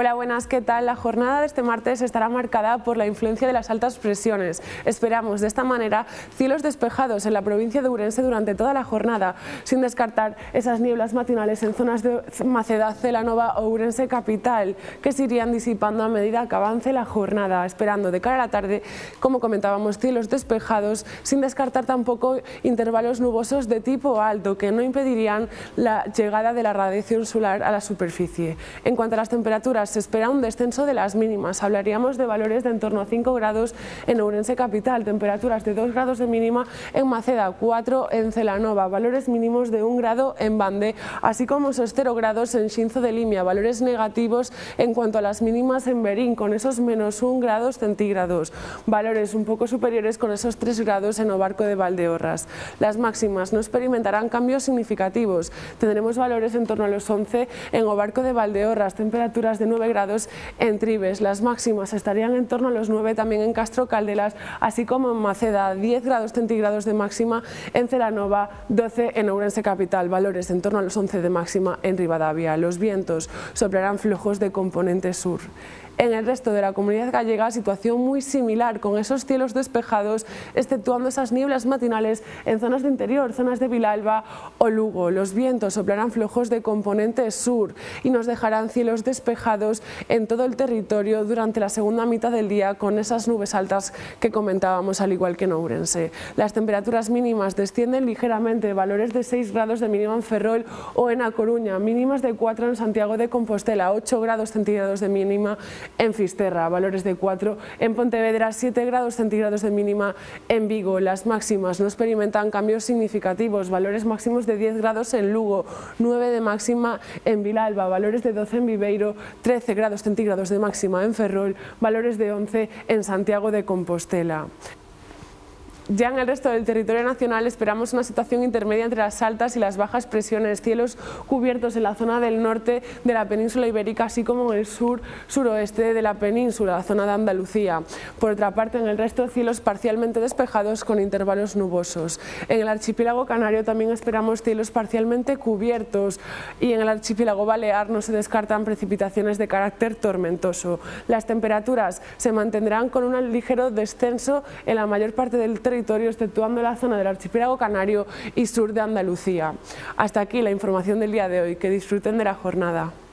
Hola, buenas, ¿qué tal? La jornada de este martes estará marcada por la influencia de las altas presiones. Esperamos de esta manera cielos despejados en la provincia de Ourense durante toda la jornada, sin descartar esas nieblas matinales en zonas de Maceda, Celanova o Ourense capital, que se irían disipando a medida que avance la jornada, esperando de cara a la tarde, como comentábamos, cielos despejados, sin descartar tampoco intervalos nubosos de tipo alto, que no impedirían la llegada de la radiación solar a la superficie. En cuanto a las temperaturas, se espera un descenso de las mínimas. Hablaríamos de valores de en torno a 5 grados en Ourense capital, temperaturas de 2 grados de mínima en Maceda, 4 en Celanova, valores mínimos de 1 grado en Bande, así como esos 0 grados en Xinzo de Limia, valores negativos en cuanto a las mínimas en Berín, con esos menos 1 grados centígrados, valores un poco superiores con esos 3 grados en Obarco de Valdeorras. Las máximas no experimentarán cambios significativos, tendremos valores en torno a los 11 en Obarco de Valdeorras, temperaturas de 9 grados en Tribes, las máximas estarían en torno a los 9 también en Castro Caldelas, así como en Maceda, 10 grados centígrados de máxima en Celanova, 12 en Ourense capital, valores en torno a los 11 de máxima en Rivadavia. Los vientos soplarán flojos de componente sur. En el resto de la comunidad gallega, situación muy similar, con esos cielos despejados, exceptuando esas nieblas matinales en zonas de interior, zonas de Vilalba o Lugo. Los vientos soplarán flojos de componente sur y nos dejarán cielos despejados en todo el territorio durante la segunda mitad del día, con esas nubes altas que comentábamos, al igual que en Ourense. Las temperaturas mínimas descienden ligeramente, valores de 6 grados de mínima en Ferrol o en A Coruña, mínimas de 4 en Santiago de Compostela, 8 grados centígrados de mínima en Fisterra, valores de 4 en Pontevedra, 7 grados centígrados de mínima en Vigo. Las máximas no experimentan cambios significativos, valores máximos de 10 grados en Lugo, 9 de máxima en Vilalba, valores de 12 en Viveiro, 13 grados centígrados de máxima en Ferrol, valores de 11 en Santiago de Compostela. Ya en el resto del territorio nacional esperamos una situación intermedia entre las altas y las bajas presiones, cielos cubiertos en la zona del norte de la península ibérica, así como en el suroeste de la península, la zona de Andalucía. Por otra parte, en el resto, cielos parcialmente despejados con intervalos nubosos. En el archipiélago canario también esperamos cielos parcialmente cubiertos y en el archipiélago balear no se descartan precipitaciones de carácter tormentoso. Las temperaturas se mantendrán con un ligero descenso en la mayor parte del territorio, exceptuando la zona del archipiélago canario y sur de Andalucía. Hasta aquí la información del día de hoy. Que disfruten de la jornada.